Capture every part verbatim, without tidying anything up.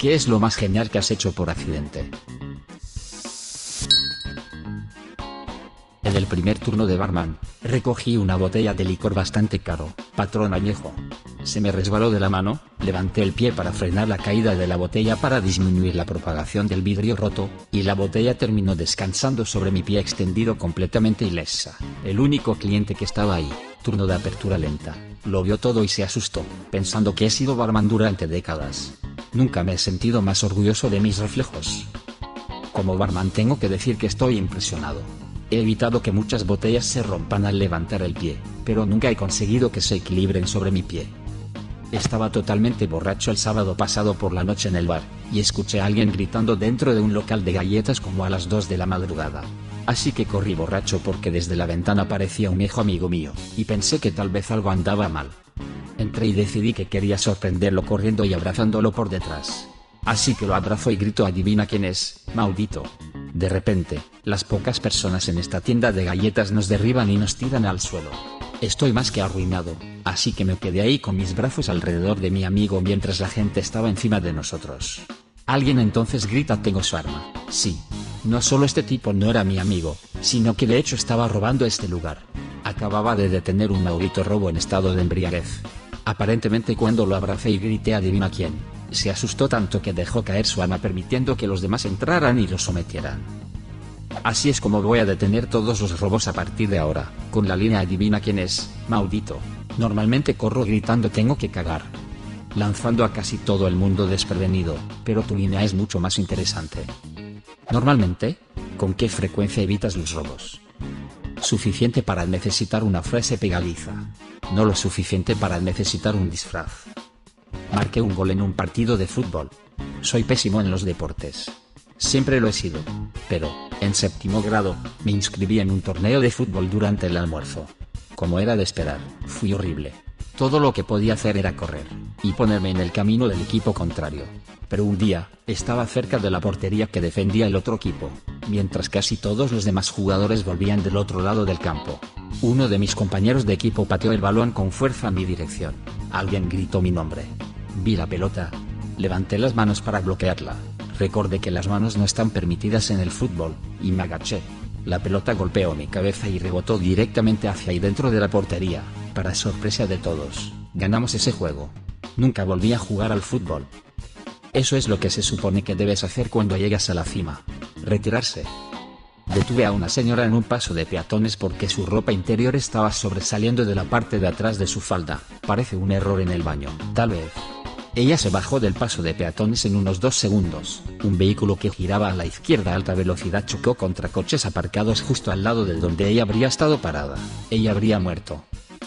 ¿Qué es lo más genial que has hecho por accidente? En el primer turno de barman, recogí una botella de licor bastante caro, patrón añejo. Se me resbaló de la mano, levanté el pie para frenar la caída de la botella para disminuir la propagación del vidrio roto, y la botella terminó descansando sobre mi pie extendido completamente ilesa. El único cliente que estaba ahí, turno de apertura lenta, lo vio todo y se asustó, pensando que he sido barman durante décadas. Nunca me he sentido más orgulloso de mis reflejos. Como barman tengo que decir que estoy impresionado. He evitado que muchas botellas se rompan al levantar el pie, pero nunca he conseguido que se equilibren sobre mi pie. Estaba totalmente borracho el sábado pasado por la noche en el bar, y escuché a alguien gritando dentro de un local de galletas como a las dos de la madrugada. Así que corrí borracho porque desde la ventana parecía un viejo amigo mío, y pensé que tal vez algo andaba mal. Entré y decidí que quería sorprenderlo corriendo y abrazándolo por detrás. Así que lo abrazo y grito: adivina quién es, maldito. De repente, las pocas personas en esta tienda de galletas nos derriban y nos tiran al suelo. Estoy más que arruinado, así que me quedé ahí con mis brazos alrededor de mi amigo mientras la gente estaba encima de nosotros. Alguien entonces grita: tengo su arma. Sí. No solo este tipo no era mi amigo, sino que de hecho estaba robando este lugar. Acababa de detener un maldito robo en estado de embriaguez. Aparentemente cuando lo abracé y grité adivina quién, se asustó tanto que dejó caer su arma permitiendo que los demás entraran y lo sometieran. Así es como voy a detener todos los robos a partir de ahora, con la línea adivina quién es, maldito. Normalmente corro gritando tengo que cagar, lanzando a casi todo el mundo desprevenido, pero tu línea es mucho más interesante. Normalmente, ¿con qué frecuencia evitas los robos? Suficiente para necesitar una frase pegadiza. No lo suficiente para necesitar un disfraz. Marqué un gol en un partido de fútbol. Soy pésimo en los deportes. Siempre lo he sido. Pero, en séptimo grado, me inscribí en un torneo de fútbol durante el almuerzo. Como era de esperar, fui horrible. Todo lo que podía hacer era correr, y ponerme en el camino del equipo contrario. Pero un día, estaba cerca de la portería que defendía el otro equipo, mientras casi todos los demás jugadores volvían del otro lado del campo. Uno de mis compañeros de equipo pateó el balón con fuerza en mi dirección. Alguien gritó mi nombre. Vi la pelota. Levanté las manos para bloquearla. Recordé que las manos no están permitidas en el fútbol, y me agaché. La pelota golpeó mi cabeza y rebotó directamente hacia ahí dentro de la portería. Para sorpresa de todos, ganamos ese juego. Nunca volví a jugar al fútbol. Eso es lo que se supone que debes hacer cuando llegas a la cima. Retirarse. Detuve a una señora en un paso de peatones porque su ropa interior estaba sobresaliendo de la parte de atrás de su falda. Parece un error en el baño, tal vez. Ella se bajó del paso de peatones en unos dos segundos. Un vehículo que giraba a la izquierda a alta velocidad chocó contra coches aparcados justo al lado de donde ella habría estado parada. Ella habría muerto.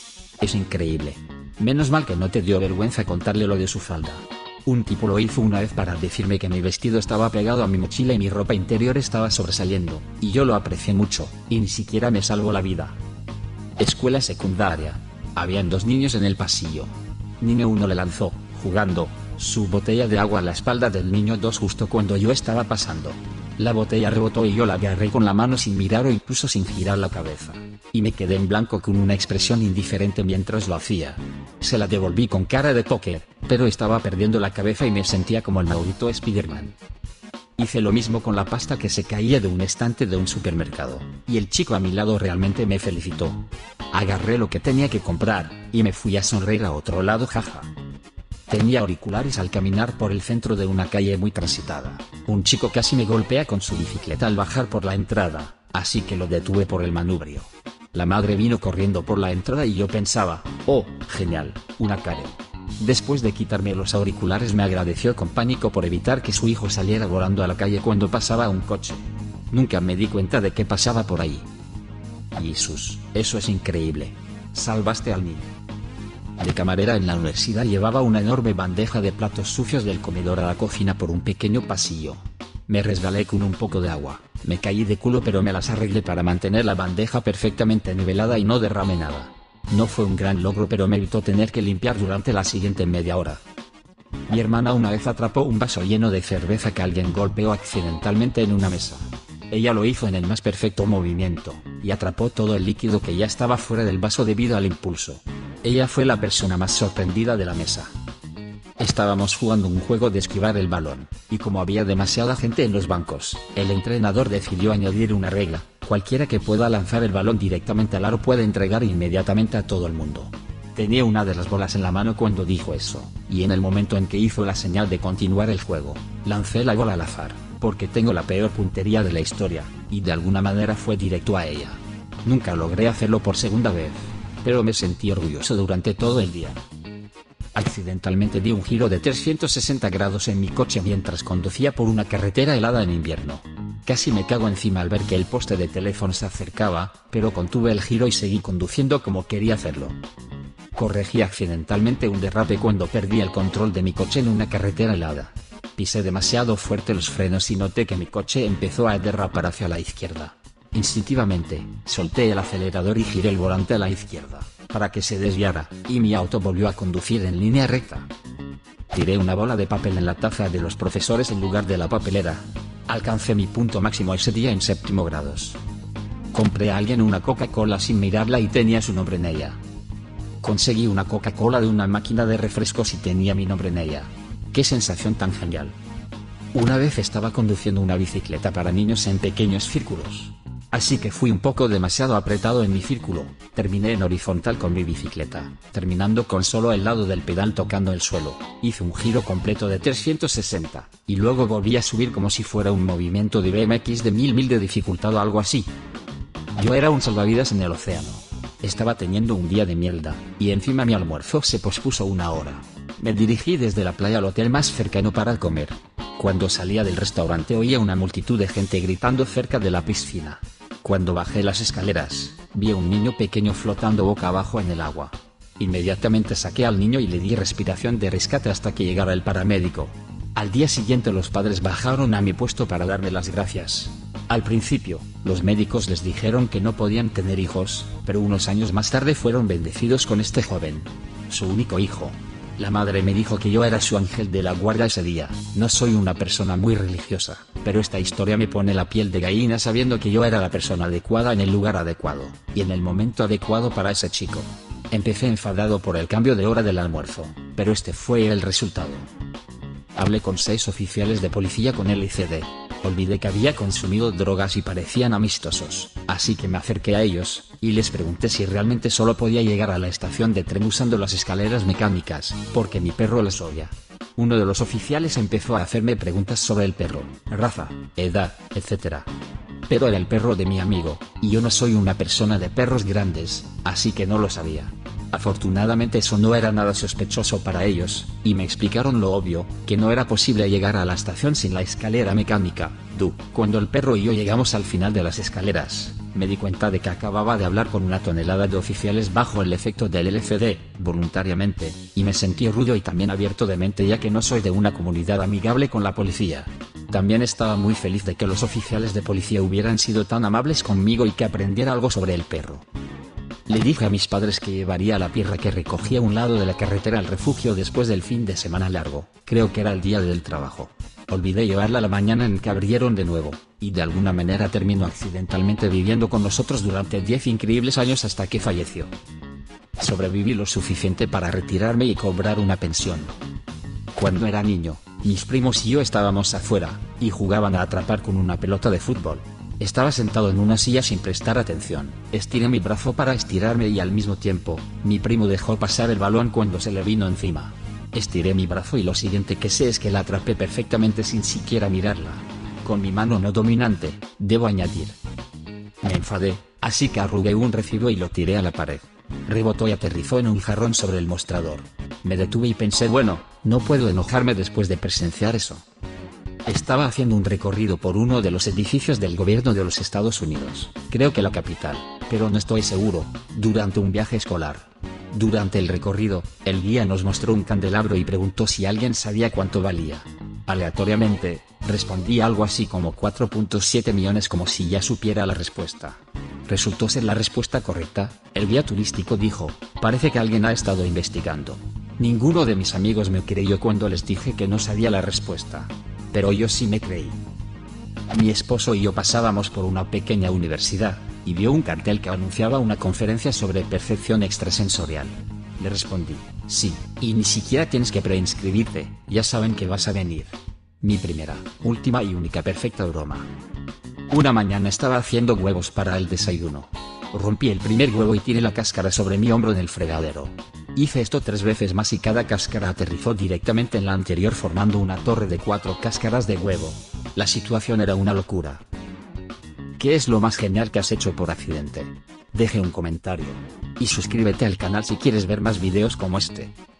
Es increíble. Menos mal que no te dio vergüenza contarle lo de su falda. Un tipo lo hizo una vez para decirme que mi vestido estaba pegado a mi mochila y mi ropa interior estaba sobresaliendo, y yo lo aprecié mucho, y ni siquiera me salvó la vida. Escuela secundaria. Habían dos niños en el pasillo. Niño uno le lanzó, jugando, su botella de agua a la espalda del niño dos justo cuando yo estaba pasando. La botella rebotó y yo la agarré con la mano sin mirar o incluso sin girar la cabeza. Y me quedé en blanco con una expresión indiferente mientras lo hacía. Se la devolví con cara de póker, pero estaba perdiendo la cabeza y me sentía como el maldito Spider-Man. Hice lo mismo con la pasta que se caía de un estante de un supermercado, y el chico a mi lado realmente me felicitó. Agarré lo que tenía que comprar, y me fui a sonreír a otro lado, jaja. Tenía auriculares al caminar por el centro de una calle muy transitada. Un chico casi me golpea con su bicicleta al bajar por la entrada, así que lo detuve por el manubrio. La madre vino corriendo por la entrada y yo pensaba, oh, genial, una Karen. Después de quitarme los auriculares me agradeció con pánico por evitar que su hijo saliera volando a la calle cuando pasaba un coche. Nunca me di cuenta de qué pasaba por ahí. Jesús, eso es increíble. Salvaste al niño. De camarera en la universidad llevaba una enorme bandeja de platos sucios del comedor a la cocina por un pequeño pasillo. Me resbalé con un poco de agua, me caí de culo pero me las arreglé para mantener la bandeja perfectamente nivelada y no derramé nada. No fue un gran logro pero me evitó tener que limpiar durante la siguiente media hora. Mi hermana una vez atrapó un vaso lleno de cerveza que alguien golpeó accidentalmente en una mesa. Ella lo hizo en el más perfecto movimiento, y atrapó todo el líquido que ya estaba fuera del vaso debido al impulso. Ella fue la persona más sorprendida de la mesa. Estábamos jugando un juego de esquivar el balón, y como había demasiada gente en los bancos, el entrenador decidió añadir una regla: cualquiera que pueda lanzar el balón directamente al aro puede entregar inmediatamente a todo el mundo. Tenía una de las bolas en la mano cuando dijo eso, y en el momento en que hizo la señal de continuar el juego, lancé la bola al azar, porque tengo la peor puntería de la historia, y de alguna manera fue directo a ella. Nunca logré hacerlo por segunda vez, pero me sentí orgulloso durante todo el día. Accidentalmente di un giro de trescientos sesenta grados en mi coche mientras conducía por una carretera helada en invierno. Casi me cago encima al ver que el poste de teléfono se acercaba, pero contuve el giro y seguí conduciendo como quería hacerlo. Corregí accidentalmente un derrape cuando perdí el control de mi coche en una carretera helada. Pisé demasiado fuerte los frenos y noté que mi coche empezó a derrapar hacia la izquierda. Instintivamente, solté el acelerador y giré el volante a la izquierda, para que se desviara, y mi auto volvió a conducir en línea recta. Tiré una bola de papel en la taza de los profesores en lugar de la papelera. Alcancé mi punto máximo ese día en séptimo grados. Compré a alguien una Coca-Cola sin mirarla y tenía su nombre en ella. Conseguí una Coca-Cola de una máquina de refrescos y tenía mi nombre en ella. ¡Qué sensación tan genial! Una vez estaba conduciendo una bicicleta para niños en pequeños círculos. Así que fui un poco demasiado apretado en mi círculo, terminé en horizontal con mi bicicleta, terminando con solo el lado del pedal tocando el suelo, hice un giro completo de trescientos sesenta, y luego volví a subir como si fuera un movimiento de B M X de mil mil de dificultad o algo así. Yo era un salvavidas en el océano. Estaba teniendo un día de mierda, y encima mi almuerzo se pospuso una hora. Me dirigí desde la playa al hotel más cercano para comer. Cuando salía del restaurante oía una multitud de gente gritando cerca de la piscina. Cuando bajé las escaleras, vi a un niño pequeño flotando boca abajo en el agua. Inmediatamente saqué al niño y le di respiración de rescate hasta que llegara el paramédico. Al día siguiente los padres bajaron a mi puesto para darme las gracias. Al principio, los médicos les dijeron que no podían tener hijos, pero unos años más tarde fueron bendecidos con este joven, su único hijo. La madre me dijo que yo era su ángel de la guarda ese día. No soy una persona muy religiosa, pero esta historia me pone la piel de gallina sabiendo que yo era la persona adecuada en el lugar adecuado, y en el momento adecuado para ese chico. Empecé enfadado por el cambio de hora del almuerzo, pero este fue el resultado. Hablé con seis oficiales de policía con L C D. Olvidé que había consumido drogas y parecían amistosos, así que me acerqué a ellos, y les pregunté si realmente solo podía llegar a la estación de tren usando las escaleras mecánicas, porque mi perro las odia. Uno de los oficiales empezó a hacerme preguntas sobre el perro, raza, edad, etcétera. Pero era el perro de mi amigo, y yo no soy una persona de perros grandes, así que no lo sabía. Afortunadamente eso no era nada sospechoso para ellos, y me explicaron lo obvio, que no era posible llegar a la estación sin la escalera mecánica. Du, cuando el perro y yo llegamos al final de las escaleras, me di cuenta de que acababa de hablar con una tonelada de oficiales bajo el efecto del L S D, voluntariamente, y me sentí rudo y también abierto de mente ya que no soy de una comunidad amigable con la policía. También estaba muy feliz de que los oficiales de policía hubieran sido tan amables conmigo y que aprendiera algo sobre el perro. Le dije a mis padres que llevaría la pierra que recogía a un lado de la carretera al refugio después del fin de semana largo, creo que era el día del trabajo. Olvidé llevarla la mañana en que abrieron de nuevo, y de alguna manera terminó accidentalmente viviendo con nosotros durante diez increíbles años hasta que falleció. Sobreviví lo suficiente para retirarme y cobrar una pensión. Cuando era niño, mis primos y yo estábamos afuera, y jugaban a atrapar con una pelota de fútbol. Estaba sentado en una silla sin prestar atención, estiré mi brazo para estirarme y al mismo tiempo, mi primo dejó pasar el balón cuando se le vino encima. Estiré mi brazo y lo siguiente que sé es que la atrapé perfectamente sin siquiera mirarla. Con mi mano no dominante, debo añadir. Me enfadé, así que arrugué un recibo y lo tiré a la pared. Rebotó y aterrizó en un jarrón sobre el mostrador. Me detuve y pensé, bueno, no puedo enojarme después de presenciar eso. Estaba haciendo un recorrido por uno de los edificios del gobierno de los Estados Unidos, creo que la capital, pero no estoy seguro, durante un viaje escolar. Durante el recorrido, el guía nos mostró un candelabro y preguntó si alguien sabía cuánto valía. Aleatoriamente, respondí algo así como cuatro punto siete millones como si ya supiera la respuesta. Resultó ser la respuesta correcta. El guía turístico dijo, parece que alguien ha estado investigando. Ninguno de mis amigos me creyó cuando les dije que no sabía la respuesta. Pero yo sí me creí. Mi esposo y yo pasábamos por una pequeña universidad, y vio un cartel que anunciaba una conferencia sobre percepción extrasensorial. Le respondí, Sí, y ni siquiera tienes que preinscribirte, ya saben que vas a venir. Mi primera, última y única perfecta broma. Una mañana estaba haciendo huevos para el desayuno. Rompí el primer huevo y tiré la cáscara sobre mi hombro en el fregadero. Hice esto tres veces más y cada cáscara aterrizó directamente en la anterior formando una torre de cuatro cáscaras de huevo. La situación era una locura. ¿Qué es lo más genial que has hecho por accidente? Deje un comentario. Y suscríbete al canal si quieres ver más videos como este.